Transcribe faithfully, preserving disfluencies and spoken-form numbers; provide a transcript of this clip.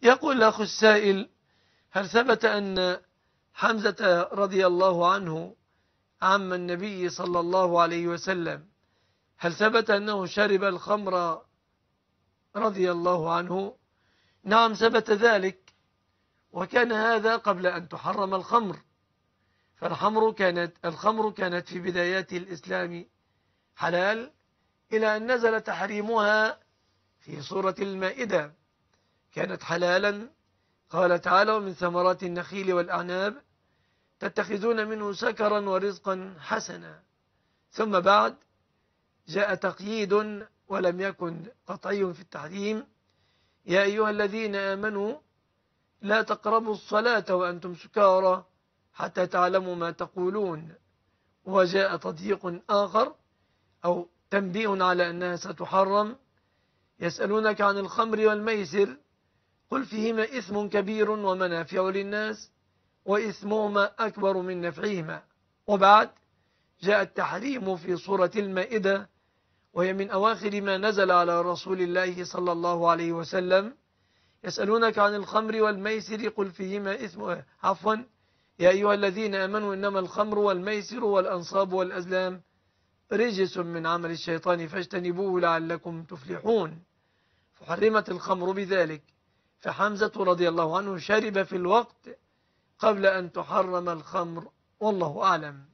يقول الأخ السائل: هل ثبت أن حمزة رضي الله عنه عم النبي صلى الله عليه وسلم، هل ثبت أنه شرب الخمر رضي الله عنه؟ نعم ثبت ذلك، وكان هذا قبل أن تحرم الخمر. فالخمر كانت الخمر كانت في بدايات الإسلام حلال، إلى أن نزل تحريمها في سورة المائدة، كانت حلالا. قال تعالى: ومن ثمرات النخيل والأعناب تتخذون منه سكرا ورزقا حسنا. ثم بعد جاء تقييد ولم يكن قطعي في التحريم: يا أيها الذين آمنوا لا تقربوا الصلاة وأنتم سكارى حتى تعلموا ما تقولون. وجاء تضييق آخر أو تنبيه على أنها ستحرم: يسألونك عن الخمر والميسر قل فيهما إثم كبير ومنافع للناس وإثمهما أكبر من نفعهما. وبعد جاء التحريم في سورة المائدة، وهي من أواخر ما نزل على رسول الله صلى الله عليه وسلم: يسألونك عن الخمر والميسر قل فيهما إثم عفوا يا أيها الذين آمنوا إنما الخمر والميسر والأنصاب والأزلام رجس من عمل الشيطان فاجتنبوه لعلكم تفلحون. فحرمت الخمر بذلك، فحمزة رضي الله عنه شرب في الوقت قبل أن تحرم الخمر، والله أعلم.